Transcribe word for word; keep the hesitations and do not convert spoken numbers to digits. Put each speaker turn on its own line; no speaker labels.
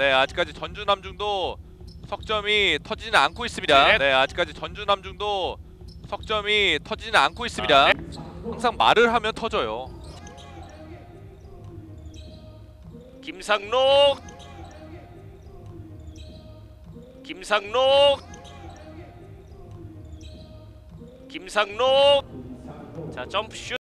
네, 아직까지 전주 남중도 석점이 터지지는 않고 있습니다.
네.
네, 아직까지 전주 남중도 석점이 터지지는 않고 있습니다. 아, 네. 항상 말을 하면 터져요.
김상록 김상록 김상록 자 점프슛